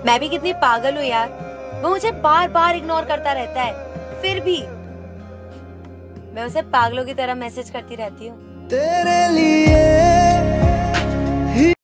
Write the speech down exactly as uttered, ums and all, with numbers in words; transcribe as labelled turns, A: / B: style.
A: मैं भी कितनी पागल हूँ यार, वो मुझे बार बार इग्नोर करता रहता है, फिर भी मैं उसे पागलों की तरह मैसेज करती रहती हूँ।
B: तेरे लिए